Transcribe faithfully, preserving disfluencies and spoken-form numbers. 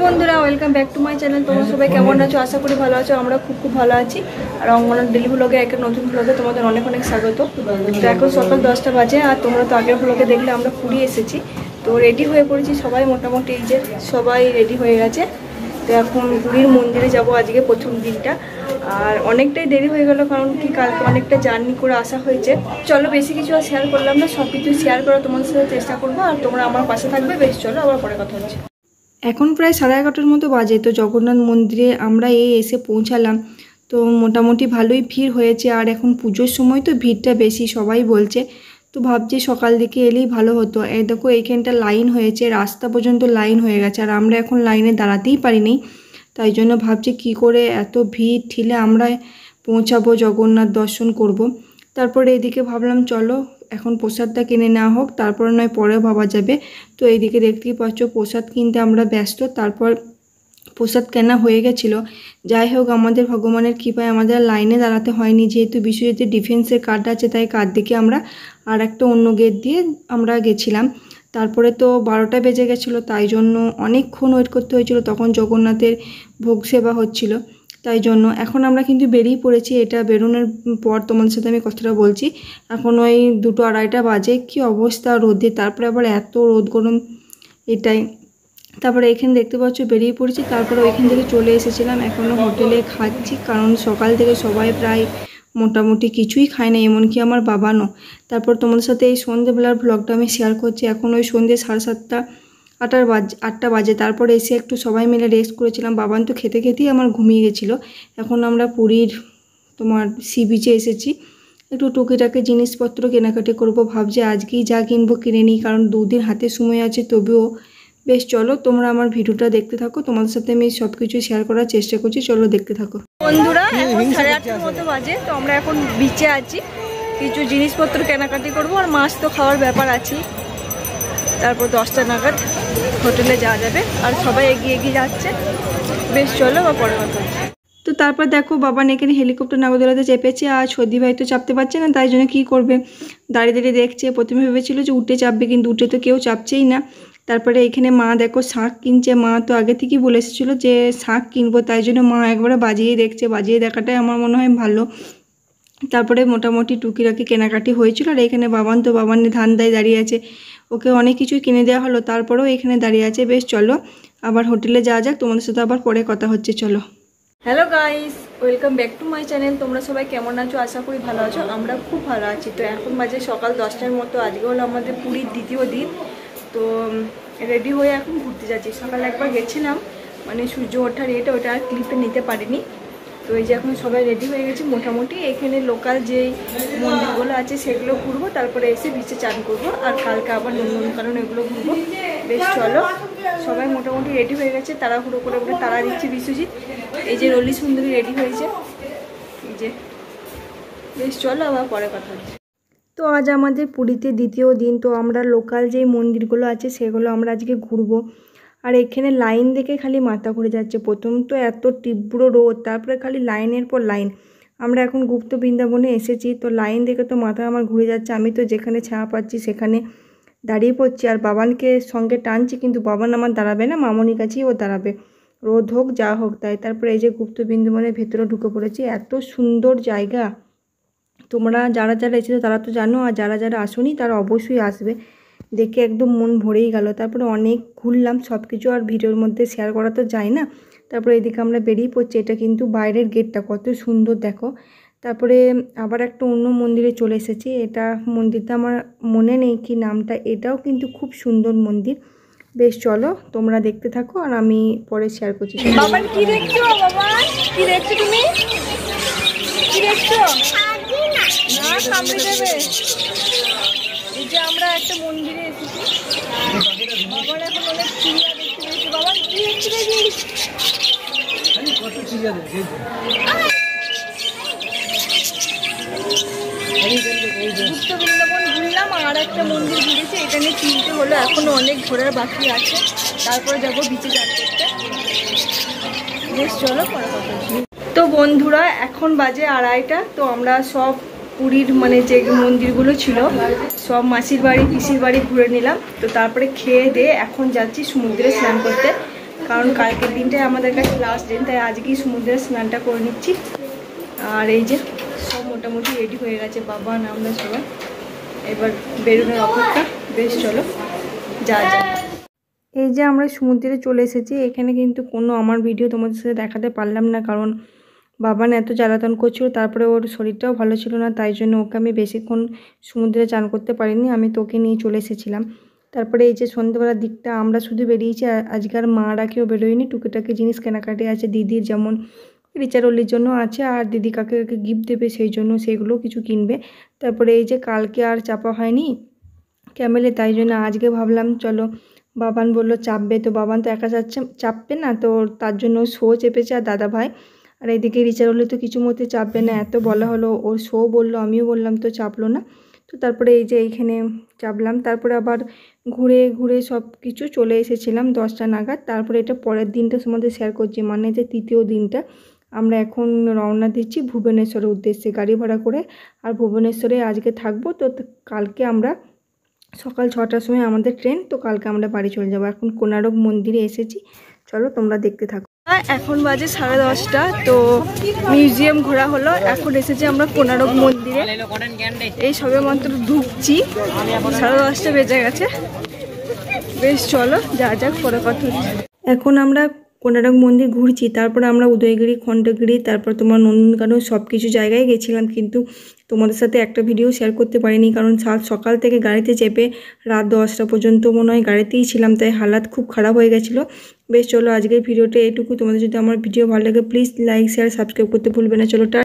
বন্ধুরা welcome back to my channel. তোমরা সবাই কেমন আছো? আশা করি ভালো আছো। আমরা খুব খুব ভালো আছি। আর অঙ্গনার ডেলি ব্লগে একটা নতুন ব্লগে তোমাদের অনেক অনেক স্বাগত। তো এখন সকাল দশটা বাজে আর তোমরা তো আগের ব্লগে দেখলে আমরা পুরী এসেছি। তো রেডি হয়ে পড়েছি সবাই, মোটামুটি এই যে সবাই রেডি হয়ে গেছে। তো এখন পুরীর মন্দিরে যাব আজকে প্রথম দিনটা। আর অনেকটাই দেরি হয়ে গেল, কারণ কি কালকে অনেকটা জার্নি করে আসা হয়েছে। চলো বেশি কিছু আর শেয়ার করলাম না, সব কিছু শেয়ার করার তোমাদের সাথে চেষ্টা করবো। আর তোমরা আমার পাশে থাকবে। বেশ চলো আবার পরে কথা হচ্ছে। এখন প্রায় সাড়ে এগারোটার মতো বাজে। তো জগন্নাথ মন্দিরে আমরা এই এসে পৌঁছালাম। তো মোটামুটি ভালোই ভিড় হয়েছে। আর এখন পুজোর সময় তো ভিড়টা বেশি, সবাই বলছে। তো ভাবছি সকাল দিকে এলেই ভালো হতো। এই দেখো এইখানটা লাইন হয়েছে, রাস্তা পর্যন্ত লাইন হয়ে গেছে। আর আমরা এখন লাইনে দাঁড়াতেই পারিনি। তাই জন্য ভাবছি কি করে এত ভিড় ঠেলে আমরা পৌঁছাবো, জগন্নাথ দর্শন করব। তারপরে এদিকে ভাবলাম চলো এখন প্রসাদটা কিনে নেওয়া হোক, তারপরে নয় পরে ভাবা যাবে। তো এইদিকে দেখতেই পাচ্ছ প্রসাদ কিনতে আমরা ব্যস্ত। তারপর প্রসাদ কেনা হয়ে গেছিলো। যাই হোক, আমাদের ভগবানের কৃপায় আমাদের লাইনে দাঁড়াতে হয়নি, যেহেতু বিশ্বজিতে ডিফেন্সের কার্ড আছে, তাই কার্ড দিকে আমরা আর একটা অন্য গেট দিয়ে আমরা গেছিলাম। তারপরে তো বারোটা বেজে গেছিলো, তাই জন্য অনেকক্ষণ ওয়েট করতে হয়েছিল। তখন জগন্নাথের ভোগ সেবা হচ্ছিল, তাই জন্য এখন আমরা কিন্তু বেরিয়ে পড়েছি। এটা বেরোনোর পর তোমাদের সাথে আমি কথাটা বলছি। এখন ওই দুটো আড়াইটা বাজে। কি অবস্থা রোদে, তারপরে আবার এত রোদ গরম, এটাই। তারপরে এখানে দেখতে পাচ্ছ বেরিয়ে পড়েছি। তারপরে ওইখান থেকে চলে এসেছিলাম, এখনও হোটেলে খাচ্ছি, কারণ সকাল থেকে সবাই প্রায় মোটামুটি কিছুই খায় না, এমনকি আমার বাবানও। তারপর তোমাদের সাথে এই সন্ধ্যেবেলার ব্লগটা আমি শেয়ার করছি। এখন ওই সন্ধ্যে সাড়ে সাতটা আটটার বাজ আটটা বাজে। তারপরে এসে একটু সবাই মিলে রেস্ট করেছিলাম। বাবান তো খেতে খেতেই আমার ঘুমিয়ে গেছিলো। এখন আমরা পুরীর তোমার সি বিচে এসেছি। একটু টুকিটাকি জিনিসপত্র কেনাকাটি করব। ভাবছি আজকেই যা কিনবো কিনে নিই, কারণ দুদিন হাতে সময় আছে। তবুও বেশ চলো তোমরা আমার ভিডিওটা দেখতে থাকো। তোমাদের সাথে আমি সব কিছু শেয়ার করার চেষ্টা করছি, চলো দেখতে থাকো। বন্ধুরা এখন সাড়ে আটটার মতো বাজে। তো আমরা এখন বিচে আছি, কিছু জিনিসপত্র কেনাকাটি করব। আর মাছ তো খাওয়ার ব্যাপার আছে। তারপর দশটা নাগাদ হোটেলে যাওয়া যাবে। আর সবাই এগিয়ে এগিয়ে যাচ্ছে। বেশ চলো বা পরে কথা হচ্ছে। তো তারপর দেখো বাবান এখানে হেলিকপ্টার নাগরদোলাতে চেপেছে। আর সর্দি ভাই তো চাপতে পারছে না, তাই জন্য কী করবে, দাঁড়িয়ে দাঁড়িয়ে দেখছে। প্রথমে ভেবেছিল যে উঠে চাপবে, কিন্তু উঠে তো কেউ চাপছেই না। তারপরে এখানে মা দেখো শাঁখ কিনছে। মা তো আগে থেকেই বলে এসেছিলো যে শাঁখ কিনবো, তাই জন্য মা একবারে বাজিয়ে দেখছে। বাজিয়ে দেখাটাই আমার মনে হয় ভালো। তারপরে মোটামুটি টুকিরাকি কেনাকাটি হয়েছিল। আর এখানে বাবান তো বাবানের ধান্দায় দাঁড়িয়ে আছে, ওকে অনেক কিছুই কিনে দেওয়া হলো, তারপরেও এখানে দাঁড়িয়ে আছে। বেশ চলো আবার হোটেলে যাওয়া যাক, তোমাদের সাথে আবার পরে কথা হচ্ছে, চলো। Hello guys, welcome back to my channel. তোমরা সবাই কেমন আছো? আশা করি ভালো আছো। আমরা খুব ভালো আছি। তো এখন বাজে সকাল দশটার মতো। আজকে হলো আমাদের পুরীর দ্বিতীয় দিন। তো রেডি হয়ে এখন ঘুরতে যাচ্ছি। সকালে একবার গেছিলাম, মানে সূর্য ওঠার এটা ওটা আর ক্লিপে নিতে পারিনি। তো এই যে এখন সবাই রেডি হয়ে গেছে মোটামুটি। এখানে লোকাল যেই মন্দিরগুলো আছে সেগুলো ঘুরবো, তারপরে এসে বিচে চান করবো। আর কালকে আবার নন্দনকানন এগুলো ঘুরবো। বেশ চলো, সবাই মোটামুটি রেডি হয়ে গেছে। তাড়াহুড়ো করে করে তাড়া দিচ্ছে বিশ্বজিৎ। এই যে রলি সুন্দরী রেডি হয়েছে, এই যে। বেশ চলো আবার পরে কথা হচ্ছে। তো আজ আমাদের পুরীতে দ্বিতীয় দিন। তো আমরা লোকাল যেই মন্দিরগুলো আছে সেগুলো আমরা আজকে ঘুরবো। আর এখানে লাইন দেখে খালি মাথা ঘুরে যাচ্ছে। প্রথম তো এত তীব্র রোদ, তারপরে খালি লাইনের পর লাইন। আমরা এখন গুপ্ত বৃন্দাবনে এসেছি। তো লাইন দেখে তো মাথা আমার ঘুরে যাচ্ছে। আমি তো যেখানে ছায়া পাচ্ছি সেখানে দাঁড়িয়ে পড়ছি। আর বাবানকে সঙ্গে টানছি, কিন্তু বাবান আমার দাঁড়াবে না, মামনির কাছেই ও দাঁড়াবে, রোদ হোক যা হোক তাই। তারপরে এই যে গুপ্ত বৃন্দাবনের ভেতরে ঢুকে পড়েছি। এত সুন্দর জায়গা, তোমরা যারা যারা এসেছো তারা তো জানো, আর যারা যারা আসোনি তারা অবশ্যই আসবে। দেখে একদম মন ভরেই গেল। তারপরে অনেক ঘুরলাম, সব কিছু আর ভিডিওর মধ্যে শেয়ার করা তো যায় না। তারপরে এদিকে আমরা বেরিয়ে পড়ছি। এটা কিন্তু বাইরের গেটটা কত সুন্দর দেখো। তারপরে আবার একটা অন্য মন্দিরে চলে এসেছি। এটা মন্দিরটা আমার মনে নেই কি নামটা, এটাও কিন্তু খুব সুন্দর মন্দির। বেশ চলো তোমরা দেখতে থাকো, আর আমি পরে শেয়ার করছি। বাবা কি দেখছো? বাবা কি দেখছো? তুমি কি দেখছো? না সামনে দেবে। এই যে আমরা একটা মন্দিরে এসেছি। বাবার এখন অনেক চিড়িয়া দেখতে পেয়েছি। বাবা কি দেখতে পেয়েছিস? কত চিড়িয়া দেখছি। গুপ্ত বৃন্দাবন ঘুরলাম, আর একটা মন্দির ঘুরেছি। এটা নিয়ে চিনতে হলো, এখনো অনেক ঘোরার বাকি আছে। তারপরে যাবো বিচে চান করতে। বেশ চলো পরে কথা বলছি। তো বন্ধুরা এখন বাজে আড়াইটা। তো আমরা সব পুরীর মানে যে মন্দিরগুলো ছিল সব মাসির বাড়ি পিসির বাড়ি ঘুরে নিলাম। তো তারপরে খেয়ে দিয়ে এখন যাচ্ছি সমুদ্রে স্নান করতে। কারণ কালকের দিনটাই আমাদের কাছে লাস্ট দিন, তাই আজকেই সমুদ্রে স্নানটা করে নিচ্ছি। আর এই যে সব মোটামুটি রেডি হয়ে গেছে, বাবা না আমরা সবাই এবার বেরোনোর অপেক্ষা। বেশ চলো যা যা। এই যে আমরা সমুদ্রে চলে এসেছি, এখানে কিন্তু কোনো আমার ভিডিও তোমাদের সাথে দেখাতে পারলাম না, কারণ বাবান এত জ্বালাতন করছিল, তারপরে ওর শরীরটাও ভালো ছিল না, তাই জন্য ওকে আমি বেশিক্ষণ সমুদ্রে চান করতে পারিনি, আমি তোকে নিয়ে চলে এসেছিলাম। তারপরে এই যে সন্ধ্যেবেলার দিকটা আমরা শুধু বেরিয়েছি, আজকাল মারা কেউ বেরোয়নি, টুকিটাকি জিনিস কেনাকাটি আছে, দিদির যেমন রিচারলির জন্য আছে, আর দিদি কাকে কাকে গিফট দেবে সেই জন্য সেগুলো কিছু কিনবে। তারপরে এই যে কালকে আর চাপা হয়নি ক্যামেলে, তাই জন্য আজকে ভাবলাম চলো, বাবান বললো চাপবে, তো বাবান তো একা যাচ্ছে চাপবে না, তো তার জন্য শো চেপেছে আর দাদা ভাই। আর এইদিকে রিচারলি তো কিছু মতে চাপবে না, এত বলা হলো, ওর শো বললো, আমিও বললাম, তো চাপলো না। তো তারপরে এই যে এইখানে চাপলাম, তারপরে আবার ঘুরে ঘুরে সব কিছু চলে এসেছিলাম দশটা নাগাদ। তারপরে এটা পরের দিনটা তোমাদের শেয়ার করছি, মানে যে তৃতীয় দিনটা আমরা এখন রওনা দিচ্ছি ভুবনেশ্বরের উদ্দেশ্যে গাড়ি ভাড়া করে। আর ভুবনেশ্বরে আজকে থাকবো, তো কালকে আমরা সকাল ছটার সময় আমাদের ট্রেন, তো কালকে আমরা বাড়ি চলে যাবো। এখন কোনারক মন্দিরে এসেছি, চলো তোমরা দেখতে থাকো। এখন বাজে সাড়ে দশটা, তো মিউজিয়াম ঘোরা হলো, এখন এসেছি আমরা কোনারক মন্দিরে, এই সবে মাত্র ঢুকছি, সাড়ে দশটা বেজে গেছে। বেশ চলো যা যাক, পরে কথা হচ্ছে। এখন আমরা কোনারক মন্দির ঘুরছি, তারপরে আমরা উদয়গিরি, খণ্ডগিরি, তারপর তোমার নন্দনকানন সব কিছু জায়গায় গেছিলাম, কিন্তু তোমাদের সাথে একটা ভিডিও শেয়ার করতে পারিনি, কারণ সাত সকাল থেকে গাড়িতে চেপে রাত দশটা পর্যন্ত মনে হয় গাড়িতেই ছিলাম, তাই হালাত খুব খারাপ হয়ে গেছিলো। বেশ চলো আজকের ভিডিওটা এইটুকু। তোমাদের যদি আমার ভিডিও ভালো লাগে প্লিজ লাইক শেয়ার সাবস্ক্রাইব করতে ভুলবে না। চলো টা।